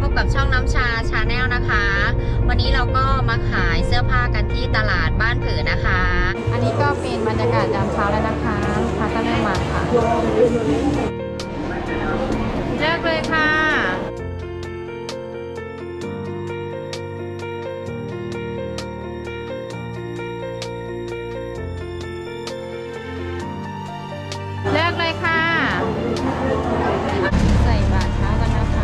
บกับช่องน้ำชาชาแนลนะคะวันนี้เราก็มาขายเสื้อผ้ากันที่ตลาดบ้านผือนะคะอันนี้ก็เป็นบรรยากาศยามเช้าแล้วนะคะลูกค้าก็เริ่มมาค่ะเลือกเลยค่ะเลือกเลยค่ะใส่บาตรเช้ากันนะคะ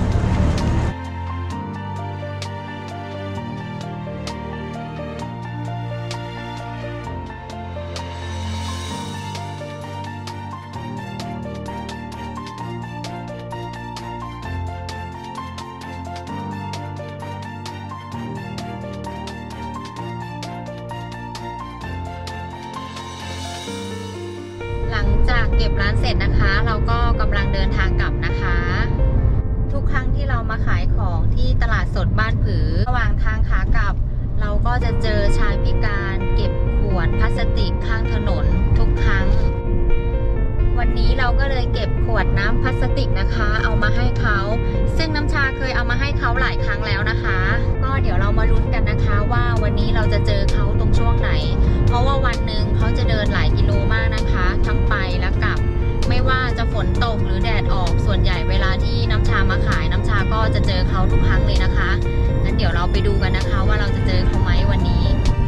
หลังจากเก็บร้านเสร็จนะคะเราก็กำลังเดินทางกลับนะคะทุกครั้งที่เรามาขายของที่ตลาดสดบ้านผือระหว่างทางขากลับเราก็จะเจอชายพิการเก็บขวดพลาสติกข้างถนนทุกครั้งวันนี้เราก็เลยเก็บขวดน้ำพลาสติกนะคะเอามาให้เขาซึ่งน้ำชาเคยเอามาให้เขาหลายครั้งแล้วนะคะก็เดี๋ยวเรามาลุ้นกันนะคะว่าวันนี้เราจะเจอเขาตรงช่วงไหนเพราะว่าวันหนึ่งเขาจะเดินหลายกิโลมากนะคะทั้งไปและกลับไม่ว่าจะฝนตกหรือแดดออกส่วนใหญ่เวลาที่น้ำชามาขายน้ำชาก็จะเจอเขาทุกครั้งเลยนะคะงั้นเดี๋ยวเราไปดูกันนะคะว่าเราจะเจอเขาไหมวันนี้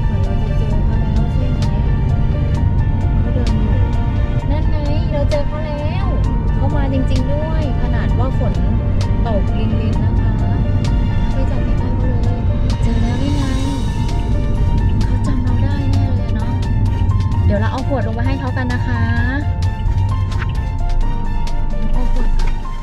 เราเจอเขาแล้วเขามาจริงๆด้วยขนาดว่าฝนตกลินๆนะคะไปจับใกล้ๆเขาเลยเจอแล้วนี่ไงเขาจำเราได้แน่เลยเนาะเดี๋ยวเราเอาขวดลงไปให้เขากันนะคะเอาขวด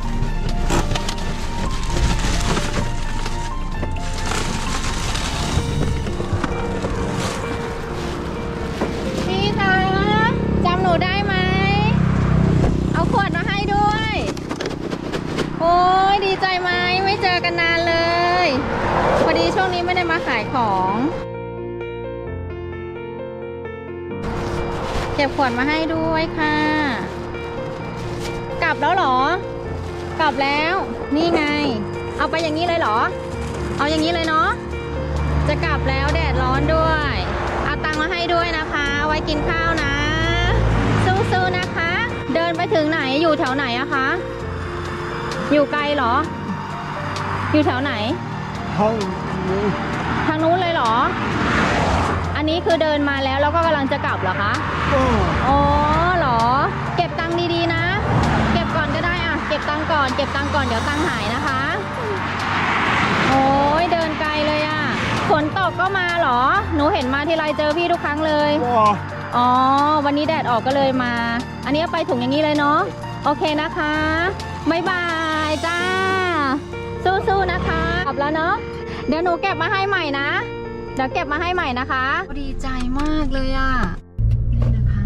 พี่คะจำหนูได้ไหมเอาขวดมาให้ด้วยโอ้ยดีใจไหมไม่เจอกันนานเลยพอดีช่วงนี้ไม่ได้มาขายของเก็บขวดมาให้ด้วยค่ะกลับแล้วเหรอกลับแล้วนี่ไงเอาไปอย่างนี้เลยเหรอเอาอย่างนี้เลยเนาะจะกลับแล้วแดดร้อนด้วยเอาตังค์มาให้ด้วยนะคะไว้กินข้าวนะสู้ๆนะคะเดินไปถึงไหนอยู่แถวไหนอะคะอยู่ไกลเหรออยู่แถวไหนทางนู้นเลยเหรออันนี้คือเดินมาแล้วก็กำลังจะกลับเหรอคะอ๋อเหรอเก็บตังค์ดีๆนะเก็บก่อนก็ได้อะเก็บตังค์ก่อนเก็บตังค์ก่อนเดี๋ยวตังค์หายนะคะโอ้ยเดินไกลเลยอะฝนตกก็มาเหรอหนูเห็นมาทีไรเจอพี่ทุกครั้งเลยอ๋อวันนี้แดดออกก็เลยมาอันนี้ไปถุงอย่างนี้เลยเนาะโอเคนะคะบ๊ายบายจ้าสู้ๆนะคะกลับแล้วเนาะเดี๋ยวหนูเก็บมาให้ใหม่นะเดี๋ยวเก็บมาให้ใหม่นะคะดีใจมากเลยอ่ะนี่นะคะ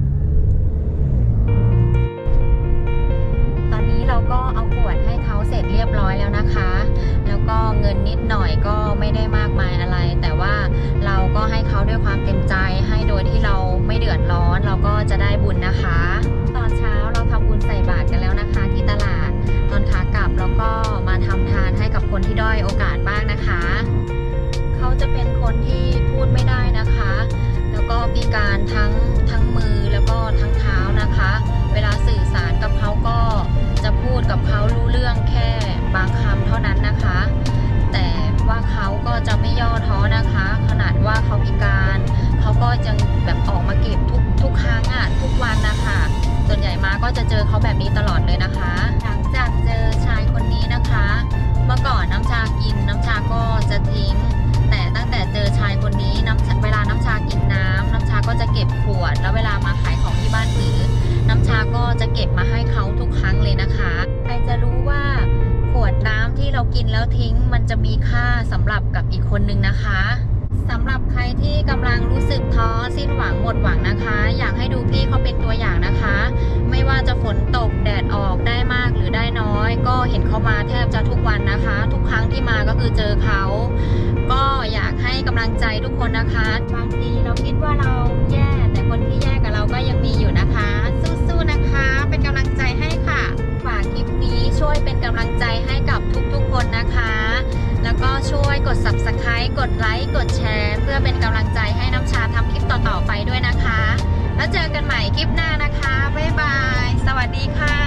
ตอนนี้เราก็เอาขวดให้เขาเสร็จเรียบร้อยแล้วนะคะแล้วก็เงินนิดหน่อยก็ไม่ได้มากมายอะไรแต่ว่าเราก็ให้เขาด้วยความเต็มใจให้โดยที่เราไม่เดือดร้อนเราก็จะได้บุญนะคะตอนเช้าเราทำบุญใส่บาตรกันแล้วนะคะที่ตลาดตอนขากลับแล้วก็มาทำทานให้กับคนที่ด้อยโอกาสบ้างนะคะเขาจะเป็นคนที่พูดไม่ได้นะคะแล้วก็พิการทั้งมือแล้วก็ทั้งเท้านะคะเวลาสื่อสารกับเขาก็จะพูดกับเขารู้เรื่องแค่บางคำเท่านั้นนะคะแต่ว่าเขาก็จะไม่ย่อท้อนะคะขนาดว่าเขาพิการเขาก็ยังแบบออกมาเก็บทุกครั้งอ่ะทุกวันนะคะส่วนใหญ่มาก็จะเจอเขาแบบนี้ตลอดเลยนะคะหลังจากเจอชายคนนี้นะคะเมื่อก่อนน้ำชากินน้ำชาก็จะทิ้งแต่ตั้งแต่เจอชายคนนี้เวลาน้ำชากินน้ำชาก็จะเก็บขวดแล้วเวลามาขายของที่บ้านผือน้ำชาก็จะเก็บมาให้เขาทุกครั้งเลยนะคะใครจะรู้ว่าขวดน้ำที่เรากินแล้วทิ้งมันจะมีค่าสำหรับกับอีกคนนึงนะคะสำหรับใครที่กำลังรู้สึกท้อสิ้นหวังหมดหวังนะคะอยากให้ดูพี่เขาเป็นตัวอย่างนะคะไม่ว่าจะฝนตกแดดออกได้มากหรือได้น้อยก็เห็นเขามาแทบจะทุกวันนะคะทุกครั้งที่มาก็คือเจอเขาก็อยากให้กำลังใจทุกคนนะคะบางทีเราคิดว่าเราแย่แต่คนที่แย่กับเราก็ยังมีอยู่นะคะสู้ๆนะคะเป็นกำลังใจให้ค่ะฝากคลิปนี้ช่วยเป็นกำลังใจให้กับทุกๆคนนะคะดไลค์กดแชร์เพื่อเป็นกำลังใจให้น้ำชาทำคลิปต่อๆไปด้วยนะคะแล้วเจอกันใหม่คลิปหน้านะคะบ๊ายบายสวัสดีค่ะ